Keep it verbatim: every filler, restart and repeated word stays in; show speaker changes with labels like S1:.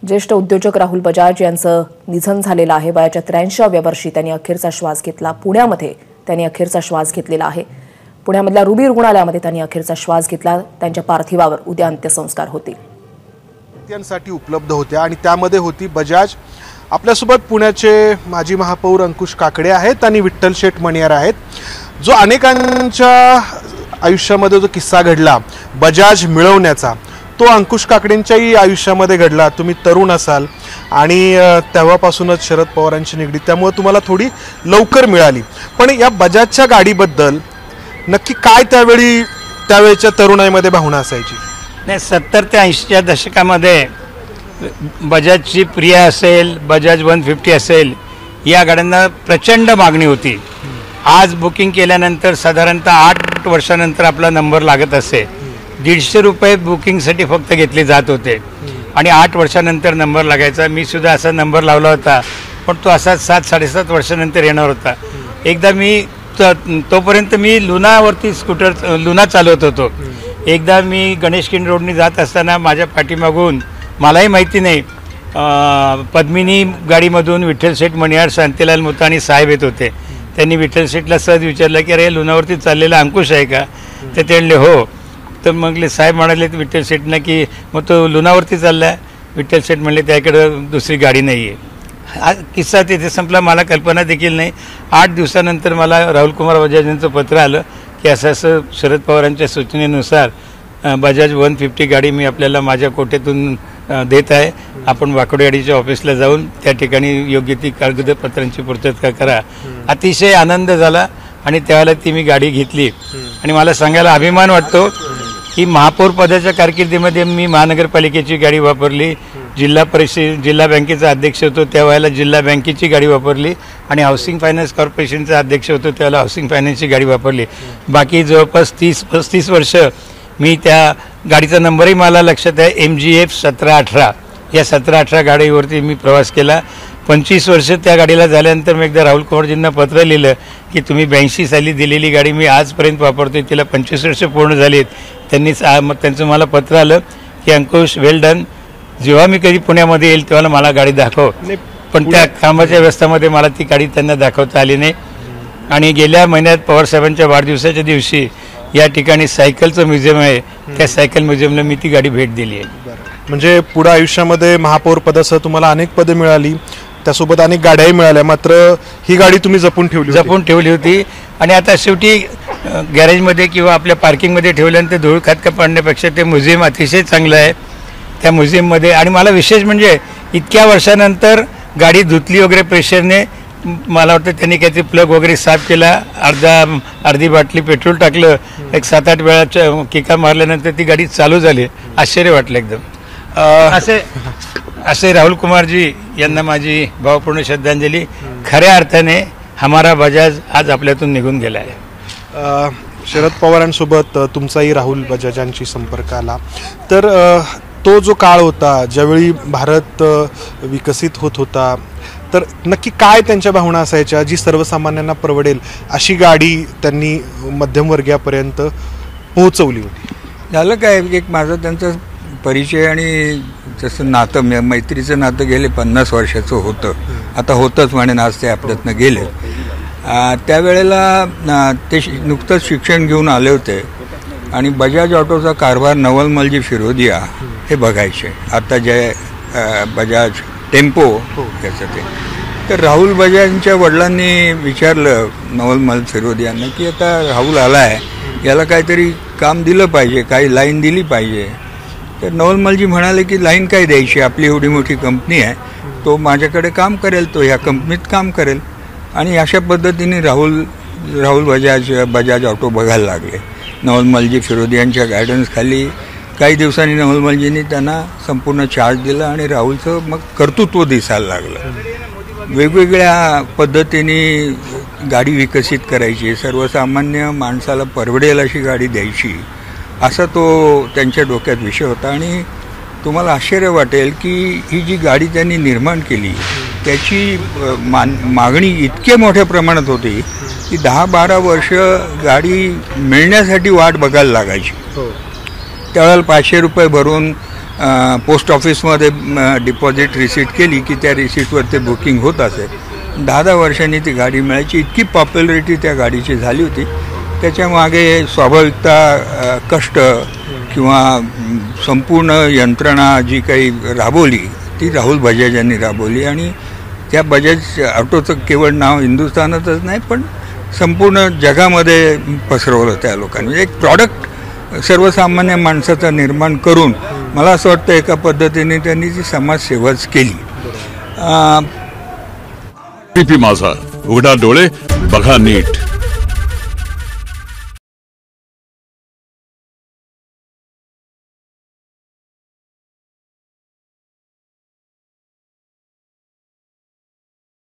S1: ज्येष्ठ उद्योजक राहुल बजाज यांचं निधन झालेलं आहे। वयाच्या त्र्याऐंशीव्या वर्षी त्यांनी अखेरचा श्वास घेतला। पुण्यामध्ये त्यांनी अखेरचा श्वास घेतलेला आहे। पुण्यामधल्या रुबी रुग्णालयामध्ये त्यांनी अखेरचा श्वास घेतला। त्यांच्या पार्थिवावर उद्या अंत्यसंस्कार होतील।
S2: त्यांसाठी उपलब्ध होत्या आणि त्यामध्ये होती बजाज। आपल्यासोबत पुण्याचे माजी महापौर अंकुश काकडे आहेत आणि विठ्ठल शेठ मणियार आहेत। जो अनेकांच्या आयुष्यामध्ये जो किस्सा घडला बजाज मिळवण्याचा तो अंकुश काकडेंच्याही आयुष्यामध्ये घडला। तुम्ही तरुण असाल आणि तेव्हापासूनच शरद पवारांची निगडीत, त्यामुळे तुम्हाला थोडी लवकर मिळाली। पण या बजाजच्या गाडीबद्दल नक्की काय त्यावेळी त्यावेळच्या तरुणाईमध्ये भावना असायची?
S3: नाही, सत्तर ते ऐंशीच्या दशकामध्ये बजाजची प्रिया असेल, बजाज वन फिफ्टी असेल, या गाड्यांना प्रचंड मागणी होती। आज बुकिंग केल्यानंतर साधारणतः आठ वर्षानंतर आपला नंबर लागत असे। दीडशे रुपये बुकिंगसाठी फक्त घेतले जात होते आणि आठ वर्षानंतर नंबर लागायचा। मी सुद्धा असा नंबर लावला होता, पण तो असा सात साडेसात वर्षानंतर येणार होता। एकदा मी तोपर्यंत मी लुनावरती स्कूटर लुना चालवत होतो। एकदा मी गणेश किंड रोडनी जात असताना माझ्या पाठीमागून, मलाही माहिती नाही, पद्मिनी गाडीमधून विठ्ठल शेठ मणियार, शांतीलाल मुताणी साहेब येत होते। त्यांनी विठ्ठल शेठला सहज विचारलं की अरे लुनावरती चाललेला अंकुश आहे का? तर ते म्हणले हो। तर मग साहेब म्हणाले विठ्ठल शेठना की मग तो लुनावरती चालला आहे? विठ्ठल शेठ म्हणले त्याकडं दुसरी गाडी नाही आहे। हा किस्सा तिथे संपला, मला कल्पना देखील नाही। आठ दिवसानंतर मला राहुल कुमार बजाज यांचं पत्र आलं की असं असं शरद पवारांच्या सूचनेनुसार बजाज वन फिफ्टी गाडी मी आपल्याला माझ्या कोट्यातून देत आहे। आपण वाकडवाडीच्या ऑफिसला जाऊन त्या ठिकाणी योग्य ती कागदपत्रांची पूर्तता करा। अतिशय आनंद झाला आणि त्यावेळेला ती मी गाडी घेतली आणि मला सांगायला अभिमान वाटतो की महापौर पदाच्या कारकिर्दीमध्ये मी महानगरपालिकेची गाडी वापरली, जिल्हा परिषद जिल्हा बँकेचा अध्यक्ष होतो त्यावेळेला जिल्हा बँकेची गाडी वापरली आणि हाऊसिंग फायनान्स कॉर्पोरेशनचा अध्यक्ष होतो त्यावेळेला हाऊसिंग फायनान्सची गाडी वापरली। बाकी जवळपास तीस पस्तीस वर्ष मी त्या गाडीचा नंबरही मला लक्षात आहे, एम जी एफ सतरा अठरा। या सतरा अठरा गाडीवरती मी प्रवास केला। पंचवीस वर्ष त्या गाडीला झाल्यानंतर मी एकदा राहुल कुमारजींना पत्र लिहिलं की तुम्ही ब्याऐंशी साली दिलेली गाडी मी आजपर्यंत वापरतोय, तिला पंचवीस वर्ष पूर्ण झालीत। त्यांनी मग त्यांचं मला पत्र आलं की अंकुश वेल डन, जेव्हा मी कधी पुण्यामध्ये येईल तेव्हा मला गाडी दाखव। पण त्या कामाच्या व्यवस्थेमध्ये मला ती गाडी त्यांना दाखवता आली नाही। आणि गेल्या महिन्यात पवारसाहेबांच्या वाढदिवसाच्या दिवशी या ठिकाणी सायकलचं म्युझियम आहे, त्या सायकल म्युझियमला मी ती गाडी भेट दिली आहे।
S2: म्हणजे पुढे आयुष्यामध्ये महापौर पदासह तुम्हाला अनेक पदे मिळाली, त्यासोबत अनेक गाड्याही मिळाल्या, मात्र ही गाडी तुम्ही जपून ठेवली
S3: जपून ठेवली होती। आणि आता शेवटी गॅरेजमध्ये किंवा आपल्या पार्किंगमध्ये ठेवल्यानंतर धूळ खातका पडण्यापेक्षा ते म्युझियम अतिशय चांगलं आहे। त्या म्युझियममध्ये आणि मला विशेष म्हणजे इतक्या वर्षानंतर गाडी धुतली वगैरे प्रेशरने, मला वाटतं त्यांनी काहीतरी प्लग वगैरे साफ केला, अर्धा अर्धी बाटली पेट्रोल टाकलं, एक सात आठ वेळा किका मारल्यानंतर ती गाडी चालू झाली। आश्चर्य वाटलं एकदम। असे असे राहुल कुमारजी यांना माझी भावपूर्ण श्रद्धांजली। खऱ्या अर्थाने हमारा बजाज आज आपल्यातून निघून गेला आहे।
S2: शरद पवारांसोबत तुमचाही राहुल बजाजांशी संपर्क आला, तर तो जो काळ होता ज्यावेळी भारत विकसित होत होता, तर नक्की काय त्यांच्या भावना असायच्या जी सर्वसामान्यांना परवडेल अशी गाडी त्यांनी मध्यमवर्गीयापर्यंत पोहोचवली होती?
S4: झालं काय, एक माझं त्यांचा परिचय आणि जसं नातं मैत्रीचं नातं गेले पन्नास वर्षाचं होतं, आता होतंच म्हणेन, आज ते आपल्यातनं गेले। त्यावेळेला ते नुकतंच शिक्षण घेऊन आले होते आणि बजाज ऑटोचा कारभार नवलमलजी फिरोदिया हे बघायचे। आता जे बजाज टेम्पो त्याचं ते, तर राहुल बजाजच्या वडिलांनी विचारलं नवलमल फिरोदियांना की आता राहुल आला आहे, याला काहीतरी काम दिलं पाहिजे, काही लाईन दिली पाहिजे। तर नवलमलजी म्हणाले की लाईन काय द्यायची, आपली एवढी मोठी कंपनी आहे, तो माझ्याकडे काम करेल, तो ह्या कंपनीत काम करेल। आणि अशा पद्धतीने राहुल राहुल बजाज बजाज ऑटो बघायला लागले। नवलमलजी फिरोदियांच्या गायडन्सखाली काही दिवसांनी नवलमलजींनी त्यांना संपूर्ण चार्ज दिला आणि राहुलचं मग कर्तृत्व दिसायला लागलं। वेगवेगळ्या पद्धतीने गाडी विकसित करायची, सर्वसामान्य माणसाला परवडेल अशी गाडी द्यायची, असा तो त्यांच्या डोक्यात विषय होता। आणि तुम्हाला आश्चर्य वाटेल की ही जी गाडी त्यांनी निर्माण केली त्याची मान मागणी इतक्या मोठ्या प्रमाणात होती की दहा बारा वर्ष गाडी मिळण्यासाठी वाट बघायला लागायची। त्यावेळेला पाचशे रुपये भरून पोस्ट ऑफिसमध्ये डिपॉझिट रिसीट केली की त्या रिसीटवर ते बुकिंग होत असे. दहा दहा वर्षांनी ती गाडी मिळायची. इतकी पॉप्युलरिटी त्या गाडीची झाली होती. त्याच्यामागे स्वाभाविकता कष्ट किंवा संपूर्ण यंत्रणा जी काही राबवली ती राहुल बजाज यांनी राबवली. आणि त्या बजाज ऑटोचं केवळ नाव हिंदुस्थानातच नाही पण संपूर्ण जगामध्ये पसरवलं त्या लोकांनी. एक प्रॉडक्ट सर्वसामान्य माणसाचं निर्माण करून मला असं वाटतं एका पद्धतीने त्यांनी जी समाजसेवाच केली.
S5: टीपी माझा, उघडा डोळे बघा नीट.